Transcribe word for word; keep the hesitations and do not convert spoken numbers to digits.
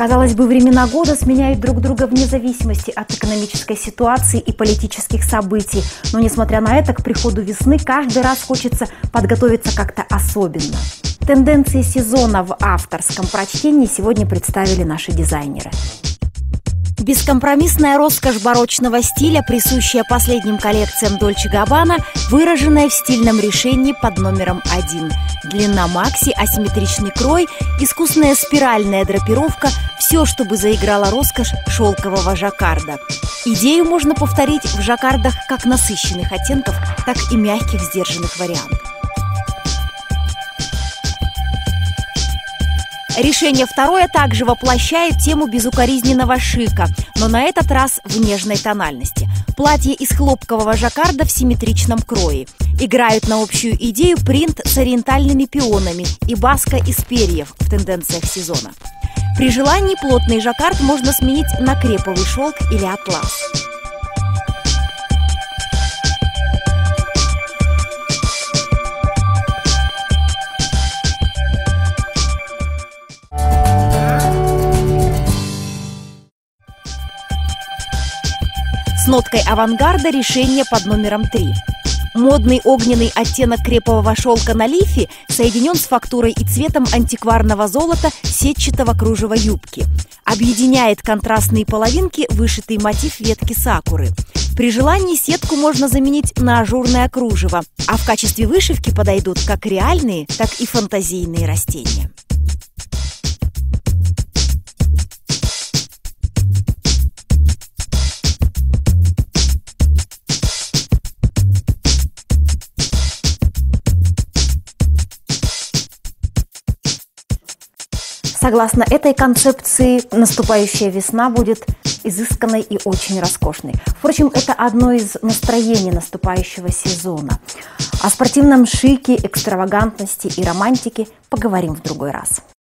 Казалось бы, времена года сменяют друг друга вне зависимости от экономической ситуации и политических событий. Но, несмотря на это, к приходу весны каждый раз хочется подготовиться как-то особенно. Тенденции сезона в авторском прочтении сегодня представили наши дизайнеры. Бескомпромиссная роскошь барочного стиля, присущая последним коллекциям Дольче Габбана, выраженная в стильном решении под номером один. Длина макси, асимметричный крой, искусная спиральная драпировка – все, чтобы заиграла роскошь шелкового жаккарда. Идею можно повторить в жаккардах как насыщенных оттенков, так и мягких сдержанных вариантов. Решение второе также воплощает тему безукоризненного шика, но на этот раз в нежной тональности. Платье из хлопкового жаккарда в симметричном крое. Играют на общую идею принт с ориентальными пионами и баска из перьев в тенденциях сезона. При желании плотный жаккард можно сменить на креповый шелк или атлас. С ноткой авангарда решение под номером три. Модный огненный оттенок крепового шелка на лифе соединен с фактурой и цветом антикварного золота сетчатого кружева юбки. Объединяет контрастные половинки вышитый мотив ветки сакуры. При желании сетку можно заменить на ажурное кружево, а в качестве вышивки подойдут как реальные, так и фантазийные растения. Согласно этой концепции, наступающая весна будет изысканной и очень роскошной. Впрочем, это одно из настроений наступающего сезона. О спортивном шике, экстравагантности и романтике поговорим в другой раз.